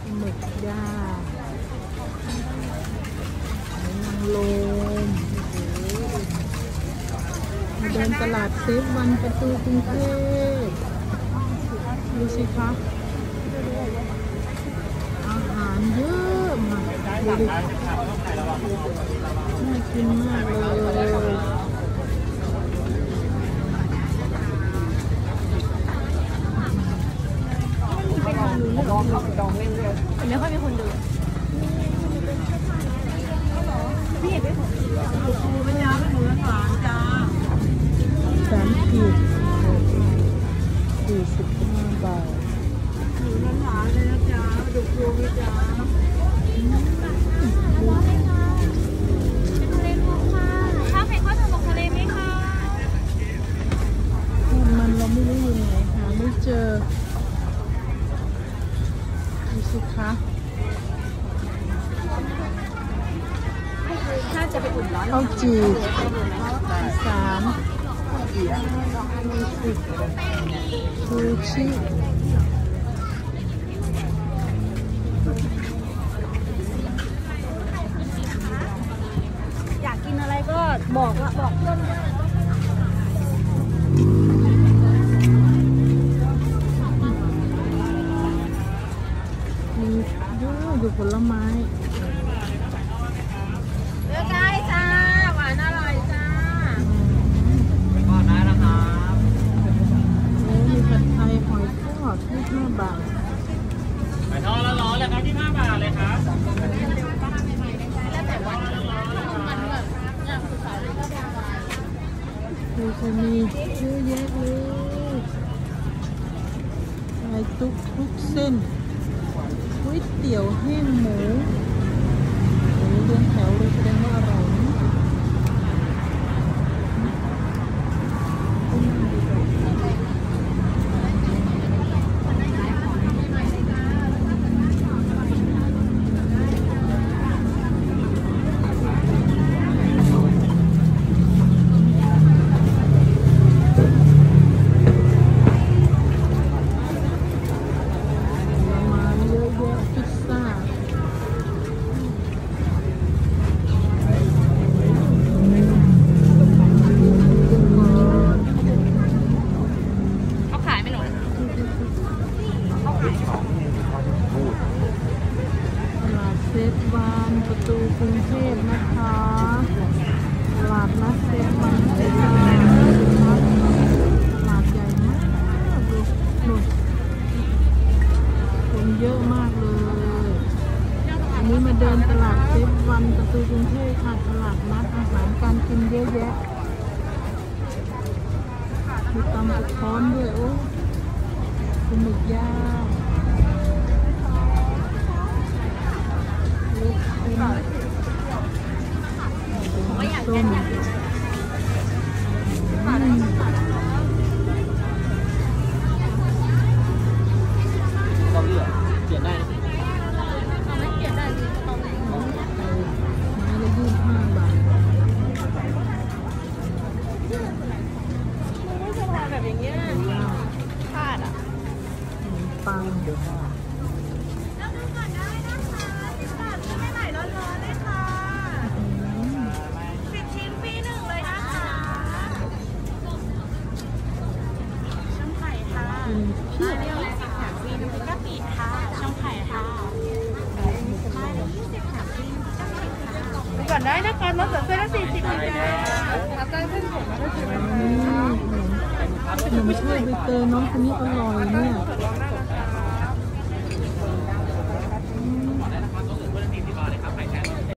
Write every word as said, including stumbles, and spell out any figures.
หมึกย่างนางลมมาเดินตลาดเซฟวันประตูกรุงเทพดูสิคะอาหารเยอะมากดูดิน่ากินมากเลยลองเข้าไปจองเล่นเลยแต่ไม่ค่อยมีคนดูพี่เห็นไหมผมดูเป็นยาเป็นหมูหวานจ้าสามขีดสี่สิบห้าบาทหมูหวานเลยนะจ๊ะดูครูไหมจ๊ะเป็นทะเลรวมค่ะข้าวไข่ข้าวถั่วทะเลไหมคะมันเราไม่รู้ยังไงหาไม่เจอดูสิคะถ้าจะไปอุ่นร้อนข้าวจี่สามสิบซูชิอยากกินอะไรก็บอกละบอกเพื่อนว่ามีเยอะอยู่ผลไม้เลือกได้จ้าหวานอร่อยจ้าก็ได้นะครับโอ้มีผัดไทยหอยทอดยี่สิบห้าบาทหอยทอดร้อนๆเลยครับยี่สิบห้าบาทเลยครับดูจะมีเยอะแยะเลยไข่ทุกทุกเส้นก๋วยเตี๋ยวแห้งหมูโอ้เรียงแถวเลยแสดงว่าอร่อยนะเซฟวันประตูกรุงเทพนะคะตลาดนัดเซฟวันตลาดตลาดใหญ่มากดูดูคนเยอะมากเลยอันนี้มาเดินตลาดเซฟวันประตูกรุงเทพค่ะตลาดนัดอาหารการกินเยอะแยะมีตำกระท้อนด้วยโอ้เป็นหมึกย่างส้มเราเลือกเปลี่ยนได้ไม่เปลี่ยนได้เลยตอนไหนไม้ละยี่สิบห้าบาทไม่ใช่ทานแบบอย่างเงี้ยพลาดอ่ะปังมาเรียกอะไรสิบแถมฟรีน้ำพริกกะปิค่ะช่องไข่ค่ะมาเลยยี่สิบแถมฟรีน้ำพริกกะปิค่ะก่อนได้นะคะรถเสือเส้นละสี่สิบเลยจ้ารับได้เส้นผมนะได้สิบนี่ขนมถ้วยใบเตยน้องคนนี้อร่อยเนี่ย